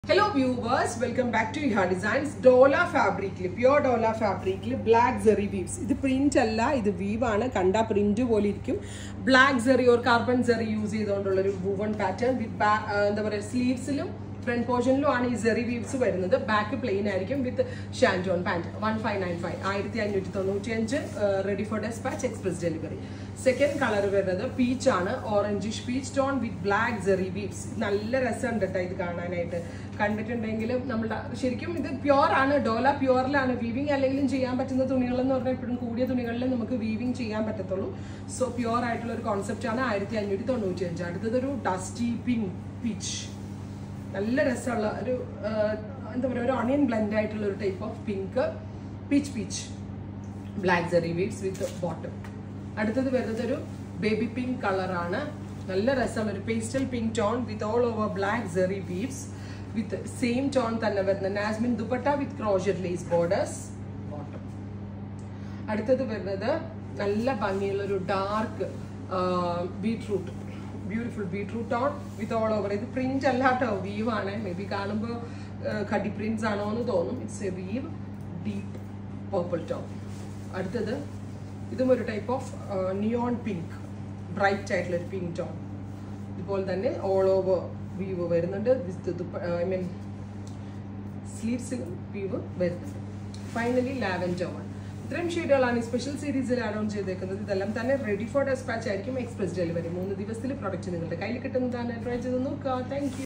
Hello viewers, welcome back to Iha Designs. Dola fabric, pure Dola fabric, black zari weaves. This print alla, this weave aanu kanda print pole irikkum. Black zari or carbon zari use cheyidondulla oru woven pattern with endha paraya sleeves ilum front portion lo aanu ee zari weaves varunathu. Back plain aayirikkum with shanton pant 1595 1595 ready for dispatch, express delivery. Second color varunathu peach aanu, orangish peach tone with black zari weaves. Nalla rasam undata idu kaananayitte. കണ്ടിട്ടുണ്ടെങ്കിലും നമ്മുടെ ശരിക്കും ഇത് pure ആണ്. Dola പ്യുവറിലാണ് weaving അല്ലെങ്കിലും ചെയ്യാൻ പറ്റുന്ന തുണികളെന്ന് പറഞ്ഞാൽ എപ്പോഴും കൂടിയ തുണികളിൽ നമുക്ക് വീവിങ് ചെയ്യാൻ പറ്റത്തുള്ളൂ. സോ പ്യുവർ ആയിട്ടുള്ള ഒരു കോൺസെപ്റ്റ് ആണ് 1595. അടുത്തതൊരു ഡസ്റ്റി പിങ്ക് പീച്ച്, നല്ല രസമുള്ള ഒരു എന്താ പറയുക, ഒരു ഓണിയൻ ബ്ലെൻഡ് ആയിട്ടുള്ള ഒരു type of pink peach black zari weaves with bottom. അടുത്തത് വരുന്നത് ഒരു ബേബി പിങ്ക് കളറാണ്. നല്ല രസമുള്ള ഒരു pastel pink tone with all over black zari weaves with same tone thanne varuna nasmin dupatta with crochet lace borders bottom. Aduthathu varunathu nalla bhangiyulla oru dark beetroot, beautiful beetroot tone with all over. Idu print alla to weave aanu, maybe kanumbo khadi prints aano nu thonum. It's a weave, deep purple tone. Aduthathu idum oru type of neon pink, bright ആയിട്ടുള്ള pink tone. ഇതുപോലെ തന്നെ all over weave വരുന്നുണ്ട്. I mean sleeves weave വരുന്നുണ്ട്. Finally lavender one. ഇത്രയും ഷെയ്ഡുകളാണ് ഈ special സീരീസിൽ add on ചെയ്തേക്കുന്നത്. ഇതെല്ലാം തന്നെ റെഡി ഫോർ ഡെസ്പാച്ച് ആയിരിക്കും, എക്സ്പ്രസ് ഡെലിവറി. 3 ദിവസത്തിൽ പ്രോഡക്റ്റ് നിങ്ങളുടെ കയ്യിൽ കിട്ടുന്നതാണ്. ട്രൈ ചെയ്ത് നോക്കുക. Thank U.